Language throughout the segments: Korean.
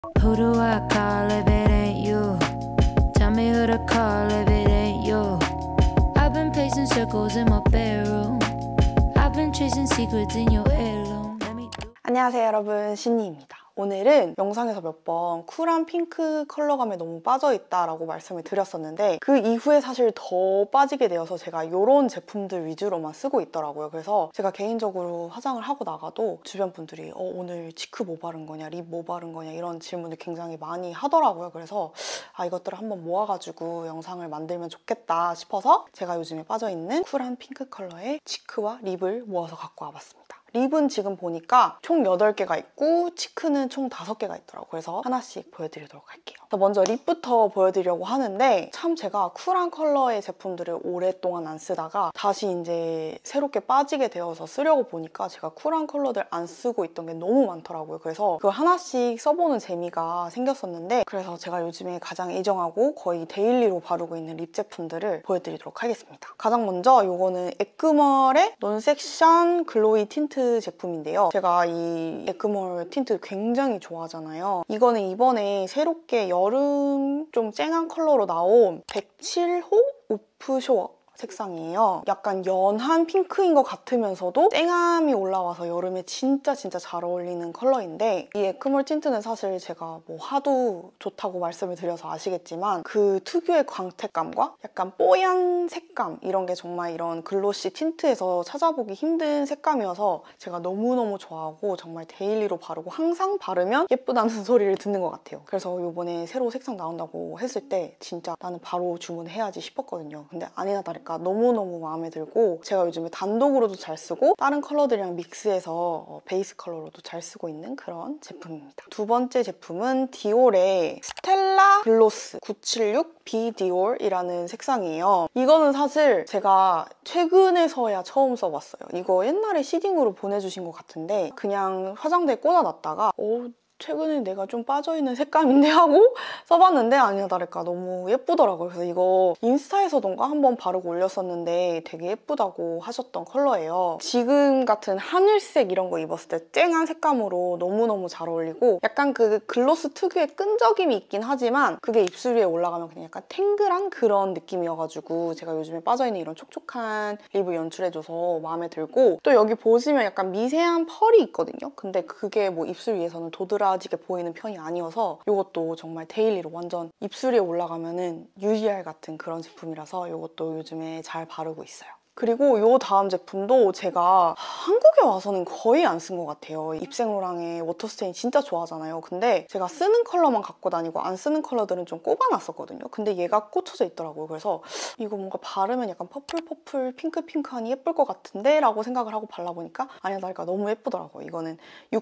Who do I call if it ain't you? Tell me who to call if it ain't you. I've been pacing circles in my bedroom. I've been chasing secrets in your heirloom. 안녕하세요 여러분, 신니입니다. 오늘은 영상에서 몇 번 쿨한 핑크 컬러감에 너무 빠져있다라고 말씀을 드렸었는데 그 이후에 사실 더 빠지게 되어서 제가 이런 제품들 위주로만 쓰고 있더라고요. 그래서 제가 개인적으로 화장을 하고 나가도 주변 분들이 오늘 치크 뭐 바른 거냐, 립 뭐 바른 거냐 이런 질문을 굉장히 많이 하더라고요. 그래서 이것들을 한번 모아가지고 영상을 만들면 좋겠다 싶어서 제가 요즘에 빠져있는 쿨한 핑크 컬러의 치크와 립을 모아서 갖고 와봤습니다. 립은 지금 보니까 총 8개가 있고 치크는 총 5개가 있더라고요. 그래서 하나씩 보여드리도록 할게요. 먼저 립부터 보여드리려고 하는데 참 제가 쿨한 컬러의 제품들을 오랫동안 안 쓰다가 다시 이제 새롭게 빠지게 되어서 쓰려고 보니까 제가 쿨한 컬러들 안 쓰고 있던 게 너무 많더라고요. 그래서 그걸 하나씩 써보는 재미가 생겼었는데 그래서 제가 요즘에 가장 애정하고 거의 데일리로 바르고 있는 립 제품들을 보여드리도록 하겠습니다. 가장 먼저 이거는 에크멀의 논섹션 글로이 틴트 제품인데요. 제가 이 에크멀 틴트 굉장히 좋아하잖아요. 이거는 이번에 새롭게 여름 좀 쨍한 컬러로 나온 107호 오프 쇼어 색상이에요. 약간 연한 핑크인 것 같으면서도 쨍함이 올라와서 여름에 진짜 잘 어울리는 컬러인데 이 에크멀 틴트는 사실 제가 뭐 하도 좋다고 말씀을 드려서 아시겠지만 그 특유의 광택감과 약간 뽀얀 색감 이런 게 정말 이런 글로시 틴트에서 찾아보기 힘든 색감이어서 제가 너무너무 좋아하고 정말 데일리로 바르고 항상 바르면 예쁘다는 소리를 듣는 것 같아요. 그래서 이번에 새로 색상 나온다고 했을 때 진짜 나는 바로 주문해야지 싶었거든요. 근데 아니나 다를까 너무너무 마음에 들고 제가 요즘에 단독으로도 잘 쓰고 다른 컬러들이랑 믹스해서 베이스 컬러로도 잘 쓰고 있는 그런 제품입니다. 두 번째 제품은 디올의 스텔라 글로스 976 B 디올이라는 색상이에요. 이거는 사실 제가 최근에서야 처음 써봤어요. 이거 옛날에 시딩으로 보내주신 것 같은데 그냥 화장대에 꽂아놨다가 최근에 내가 좀 빠져있는 색감인데 하고 써봤는데 아니나 다를까 너무 예쁘더라고요. 그래서 이거 인스타에서던가 한번 바르고 올렸었는데 되게 예쁘다고 하셨던 컬러예요. 지금 같은 하늘색 이런 거 입었을 때 쨍한 색감으로 너무너무 잘 어울리고 약간 그 글로스 특유의 끈적임이 있긴 하지만 그게 입술 위에 올라가면 그냥 약간 탱글한 그런 느낌이어가지고 제가 요즘에 빠져있는 이런 촉촉한 립을 연출해줘서 마음에 들고 또 여기 보시면 약간 미세한 펄이 있거든요. 근데 그게 뭐 입술 위에서는 도드라지게 보이는 편이 아니어서 이것도 정말 데일리로 완전 입술 위에 올라가면은 UDR 같은 그런 제품이라서 이것도 요즘에 잘 바르고 있어요. 그리고 이 다음 제품도 제가 한국에 와서는 거의 안 쓴 것 같아요. 입생로랑의 워터스테인 진짜 좋아하잖아요. 근데 제가 쓰는 컬러만 갖고 다니고 안 쓰는 컬러들은 좀 꼽아놨었거든요. 근데 얘가 꽂혀져 있더라고요. 그래서 이거 뭔가 바르면 약간 퍼플 핑크하니 예쁠 것 같은데? 라고 생각을 하고 발라보니까 아니야 다를까 너무 예쁘더라고요. 이거는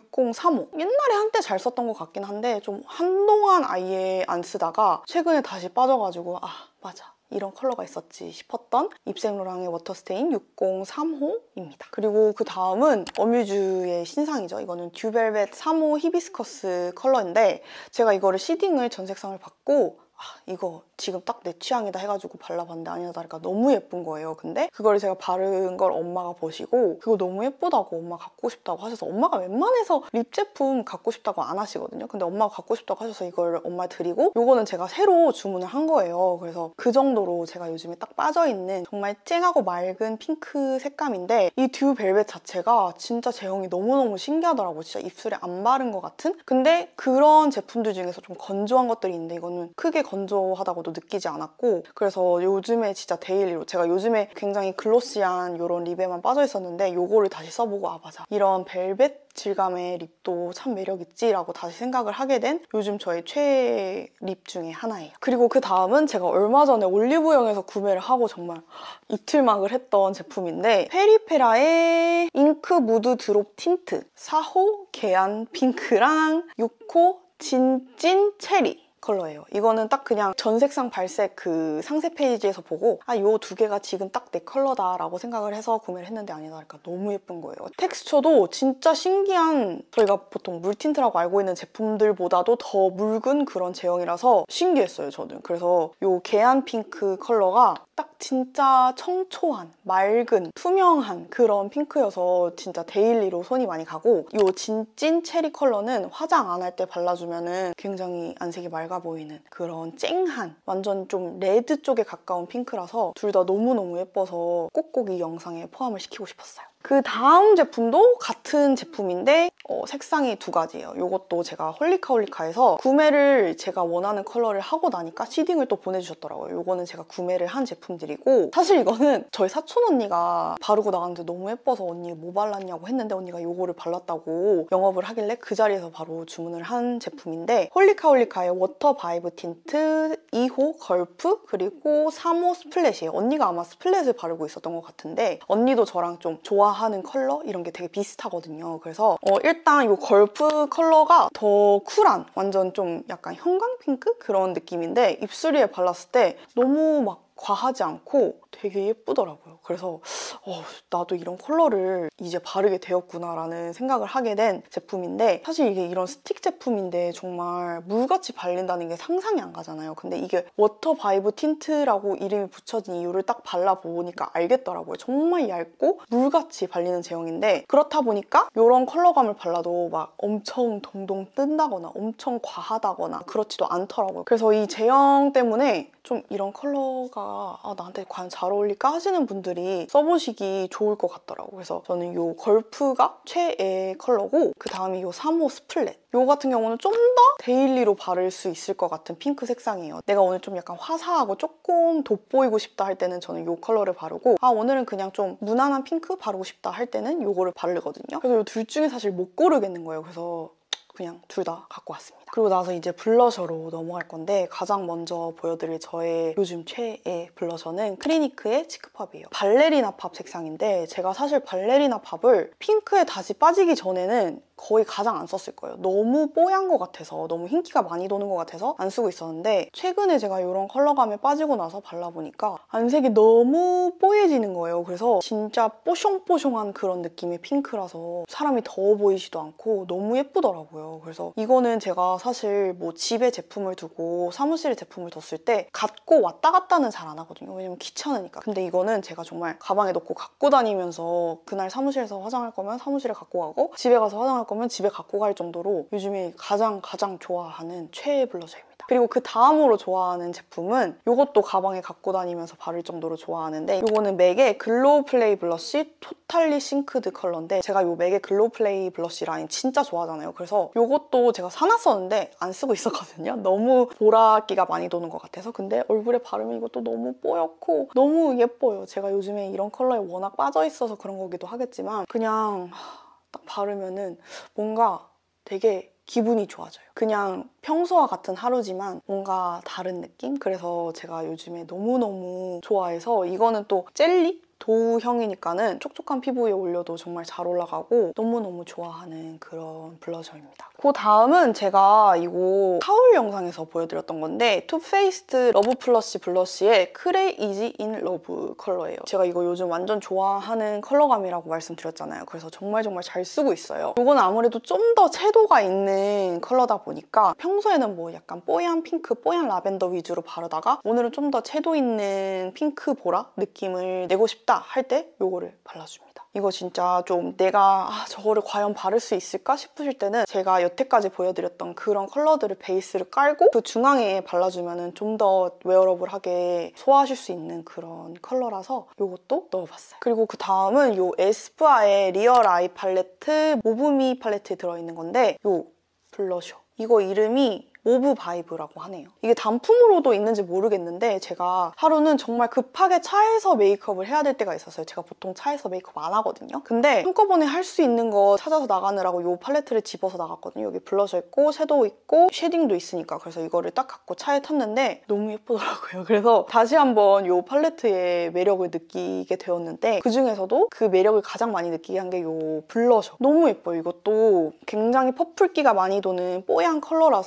6035 옛날에 한때 잘 썼던 것 같긴 한데 좀 한동안 아예 안 쓰다가 최근에 다시 빠져가지고 맞아 이런 컬러가 있었지 싶었던 입생로랑의 워터스테인 6035입니다. 그리고 그 다음은 어뮤즈의 신상이죠. 이거는 듀벨벳 3호 히비스커스 컬러인데 제가 이거를 시딩을 전 색상을 받고 이거 지금 딱 내 취향이다 해가지고 발라봤는데 아니나 다를까 너무 예쁜 거예요. 근데 그걸 제가 바른 걸 엄마가 보시고 그거 너무 예쁘다고 엄마 갖고 싶다고 하셔서 엄마가 웬만해서 립 제품 갖고 싶다고 안 하시거든요. 근데 엄마가 갖고 싶다고 하셔서 이걸 엄마 드리고 요거는 제가 새로 주문을 한 거예요. 그래서 그 정도로 제가 요즘에 딱 빠져있는 정말 쨍하고 맑은 핑크 색감인데 이 듀 벨벳 자체가 진짜 제형이 너무너무 신기하더라고요. 진짜 입술에 안 바른 것 같은? 근데 그런 제품들 중에서 좀 건조한 것들이 있는데 이거는 크게 건조하다고도 느끼지 않았고 그래서 요즘에 진짜 데일리로 제가 요즘에 굉장히 글로시한 이런 립에만 빠져 있었는데 요거를 다시 써보고 맞아 이런 벨벳 질감의 립도 참 매력있지 라고 다시 생각을 하게 된 요즘 저의 최애 립 중에 하나예요. 그리고 그 다음은 제가 얼마 전에 올리브영에서 구매를 하고 정말 이틀막을 했던 제품인데 페리페라의 잉크 무드 드롭 틴트 4호 계안 핑크랑 6호 진찐 체리 컬러예요. 이거는 딱 그냥 전색상 발색 그 상세 페이지에서 보고 요 두 개가 지금 딱 내 컬러다라고 생각을 해서 구매를 했는데 아니나 다를까 너무 예쁜 거예요. 텍스처도 진짜 신기한 저희가 보통 물틴트라고 알고 있는 제품들보다도 더 묽은 그런 제형이라서 신기했어요, 저는. 그래서 요 계안 핑크 컬러가 딱 진짜 청초한, 맑은, 투명한 그런 핑크여서 진짜 데일리로 손이 많이 가고, 이 진찐 체리 컬러는 화장 안 할 때 발라주면은 굉장히 안색이 맑아 보이는 그런 쨍한, 완전 좀 레드 쪽에 가까운 핑크라서 둘 다 너무너무 예뻐서 꼭꼭 이 영상에 포함을 시키고 싶었어요. 그 다음 제품도 같은 제품인데 색상이 두 가지예요. 이것도 제가 홀리카홀리카에서 구매를 제가 원하는 컬러를 하고 나니까 시딩을 또 보내주셨더라고요. 이거는 제가 구매를 한 제품들이고, 사실 이거는 저희 사촌 언니가 바르고 나갔는데 너무 예뻐서 언니 뭐 발랐냐고 했는데 언니가 이거를 발랐다고 영업을 하길래 그 자리에서 바로 주문을 한 제품인데, 홀리카홀리카의 워터 바이브 틴트 2호 걸프 그리고 3호 스플렛이에요. 언니가 아마 스플렛을 바르고 있었던 것 같은데 언니도 저랑 좀 좋아하는 컬러 이런 게 되게 비슷하거든요. 그래서 일단 이 걸프 컬러가 더 쿨한, 완전 좀 약간 형광핑크 그런 느낌인데 입술 위에 발랐을 때 너무 막 과하지 않고 되게 예쁘더라고요. 그래서 나도 이런 컬러를 이제 바르게 되었구나라는 생각을 하게 된 제품인데, 사실 이게 이런 스틱 제품인데 정말 물같이 발린다는 게 상상이 안 가잖아요. 근데 이게 워터 바이브 틴트라고 이름이 붙여진 이유를 딱 발라보니까 알겠더라고요. 정말 얇고 물같이 발리는 제형인데, 그렇다 보니까 이런 컬러감을 발라도 막 엄청 동동 뜬다거나 엄청 과하다거나 그렇지도 않더라고요. 그래서 이 제형 때문에 좀 이런 컬러가 나한테 과연 잘 어울릴까 하시는 분들이 써보시기 좋을 것 같더라고요. 그래서 저는 이 걸프가 최애 컬러고, 그 다음이 이 3호 스플렛. 이 같은 경우는 좀 더 데일리로 바를 수 있을 것 같은 핑크 색상이에요. 내가 오늘 좀 약간 화사하고 조금 돋보이고 싶다 할 때는 저는 이 컬러를 바르고, 오늘은 그냥 좀 무난한 핑크 바르고 싶다 할 때는 이거를 바르거든요. 그래서 이 둘 중에 사실 못 고르겠는 거예요. 그래서 그냥 둘 다 갖고 왔습니다. 그리고 나서 이제 블러셔로 넘어갈 건데, 가장 먼저 보여드릴 저의 요즘 최애 블러셔는 크리니크의 치크팝이에요. 발레리나 팝 색상인데, 제가 사실 발레리나 팝을 핑크에 다시 빠지기 전에는 거의 가장 안 썼을 거예요. 너무 뽀얀 것 같아서, 너무 흰기가 많이 도는 것 같아서 안 쓰고 있었는데, 최근에 제가 이런 컬러감에 빠지고 나서 발라보니까 안색이 너무 뽀얘지는 거예요. 그래서 진짜 뽀숑뽀숑한 그런 느낌의 핑크라서 사람이 더워 보이지도 않고 너무 예쁘더라고요. 그래서 이거는 제가 사실 뭐 집에 제품을 두고 사무실에 제품을 뒀을 때 갖고 왔다 갔다는 잘 안 하거든요. 왜냐면 귀찮으니까. 근데 이거는 제가 정말 가방에 넣고 갖고 다니면서 그날 사무실에서 화장할 거면 사무실에 갖고 가고, 집에 가서 화장할 거면 집에 갖고 갈 정도로 요즘에 가장 좋아하는 최애 블러셔입니다. 그리고 그 다음으로 좋아하는 제품은 이것도 가방에 갖고 다니면서 바를 정도로 좋아하는데, 이거는 맥의 글로우 플레이 블러쉬 토탈리 싱크드 컬러인데, 제가 이 맥의 글로우 플레이 블러쉬 라인 진짜 좋아하잖아요. 그래서 이것도 제가 사놨었는데 안 쓰고 있었거든요. 너무 보라기가 많이 도는 것 같아서. 근데 얼굴에 바르면 이것도 너무 뽀얗고 너무 예뻐요. 제가 요즘에 이런 컬러에 워낙 빠져있어서 그런 거기도 하겠지만, 그냥 딱 바르면은 뭔가 되게 기분이 좋아져요. 그냥 평소와 같은 하루지만 뭔가 다른 느낌? 그래서 제가 요즘에 너무너무 좋아해서, 이거는 또 젤리? 도우형이니까는 촉촉한 피부에 올려도 정말 잘 올라가고 너무너무 좋아하는 그런 블러셔입니다. 그 다음은 제가 이거 하울 영상에서 보여드렸던 건데, 투페이스드 러브 플러시 블러쉬의 크레이지 인 러브 컬러예요. 제가 이거 요즘 완전 좋아하는 컬러감이라고 말씀드렸잖아요. 그래서 정말 잘 쓰고 있어요. 이거는 아무래도 좀 더 채도가 있는 컬러다 보니까 평소에는 뭐 약간 뽀얀 핑크, 뽀얀 라벤더 위주로 바르다가 오늘은 좀 더 채도 있는 핑크 보라 느낌을 내고 싶다 할 때 이거를 발라줍니다. 이거 진짜 좀 내가 저거를 과연 바를 수 있을까 싶으실 때는 제가 여태까지 보여드렸던 그런 컬러들을 베이스를 깔고 그 중앙에 발라주면 좀 더 웨어러블하게 소화하실 수 있는 그런 컬러라서 이것도 넣어봤어요. 그리고 그 다음은 이 에스쁘아의 리얼 아이 팔레트 모브미 팔레트에 들어있는 건데, 이 블러셔. 이거 이름이 모브 바이브라고 하네요. 이게 단품으로도 있는지 모르겠는데, 제가 하루는 정말 급하게 차에서 메이크업을 해야 될 때가 있었어요. 제가 보통 차에서 메이크업 안 하거든요. 근데 한꺼번에 할 수 있는 거 찾아서 나가느라고 이 팔레트를 집어서 나갔거든요. 여기 블러셔 있고 섀도우 있고 쉐딩도 있으니까. 그래서 이거를 딱 갖고 차에 탔는데 너무 예쁘더라고요. 그래서 다시 한번 이 팔레트의 매력을 느끼게 되었는데, 그중에서도 그 매력을 가장 많이 느끼게 한 게 이 블러셔. 너무 예뻐요. 이것도 굉장히 퍼플기가 많이 도는 뽀얀 컬러라서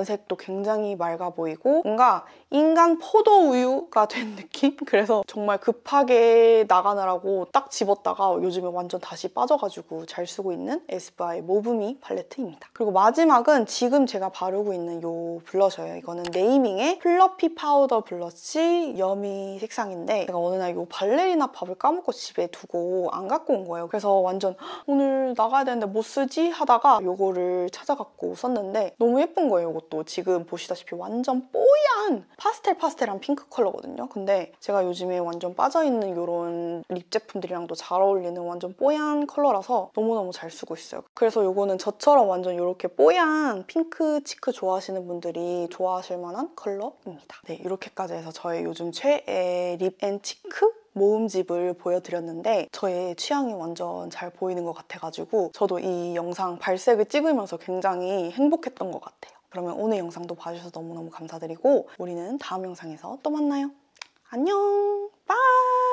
안색도 굉장히 맑아 보이고 뭔가 인간 포도 우유가 된 느낌? 그래서 정말 급하게 나가느라고 딱 집었다가 요즘에 완전 다시 빠져가지고 잘 쓰고 있는 에스쁘아의 모브미 팔레트입니다. 그리고 마지막은 지금 제가 바르고 있는 이 블러셔예요. 이거는 네이밍의 플러피 파우더 블러쉬 여미 색상인데 제가 어느 날 이 발레리나 팝을 까먹고 집에 두고 안 갖고 온 거예요. 그래서 완전 오늘 나가야 되는데 뭐 쓰지? 하다가 이거를 찾아갖고 썼는데 너무 예쁜 거예요. 이것도 지금 보시다시피 완전 뽀얀 파스텔한 핑크 컬러거든요. 근데 제가 요즘에 완전 빠져있는 이런 립 제품들이랑도 잘 어울리는 완전 뽀얀 컬러라서 너무너무 잘 쓰고 있어요. 그래서 이거는 저처럼 완전 이렇게 뽀얀 핑크 치크 좋아하시는 분들이 좋아하실 만한 컬러입니다. 네, 이렇게까지 해서 저의 요즘 최애 립 앤 치크 모음집을 보여드렸는데 저의 취향이 완전 잘 보이는 것 같아가지고 저도 이 영상 발색을 찍으면서 굉장히 행복했던 것 같아요. 그러면 오늘 영상도 봐주셔서 너무너무 감사드리고 우리는 다음 영상에서 또 만나요. 안녕! 빠이!